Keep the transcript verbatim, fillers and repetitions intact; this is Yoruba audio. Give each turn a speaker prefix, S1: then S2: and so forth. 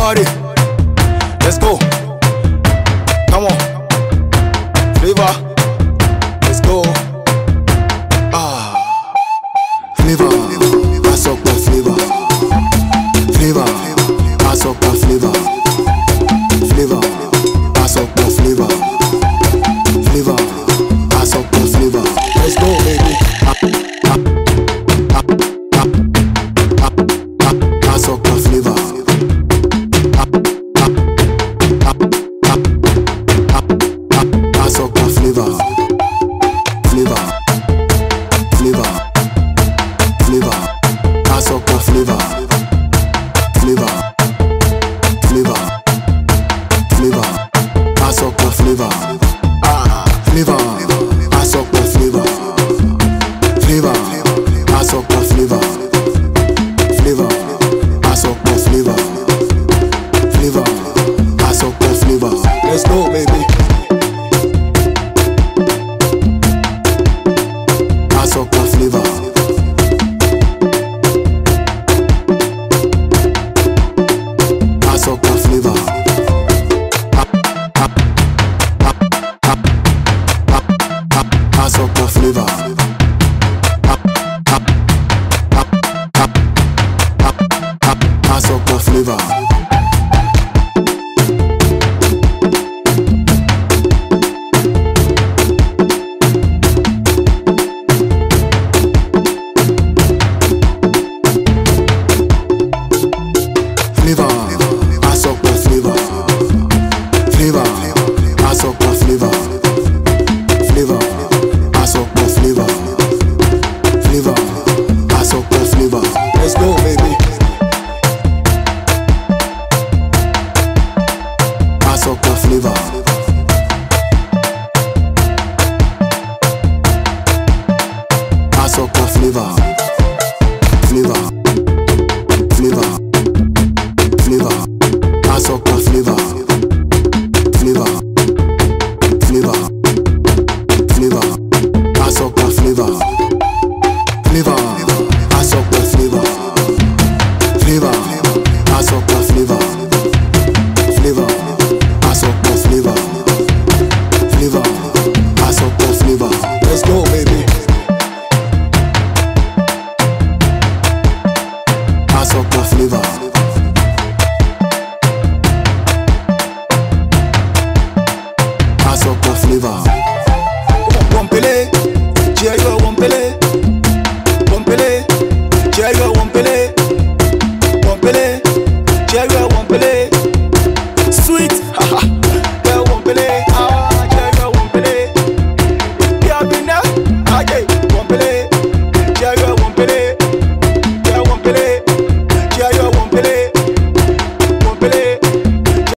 S1: party. Let's go. Come on. Flavor. Let's go. Ah. Flavor. I suck my flavor. Flavor. I suck my flavor. Flavor. I suck my flavor. Flavor. I suck my flavor. Let's go, baby. I, I, I, I, I, I, I suck my flavor. I, I, I, I, I, I suck my flavor. Flavor. Flavor. Flavor. I suck my flavor. Flavor. Flavor. Flavor. I suck my flavor. Ah, flavor. I suck my flavor. Flavor. I suck my flavor. Flavor. I suck my flavor. Flavor. I suck my flavor. Let's go, baby. I suck my flavor. I suck my flavor. I suck my flavor. I suck my flavor. Flavor. I suck my flavor. Flavor. I suck my flavor. Flavor. I suck my flavor. Flavor. I suck my flavor. Let's go, baby.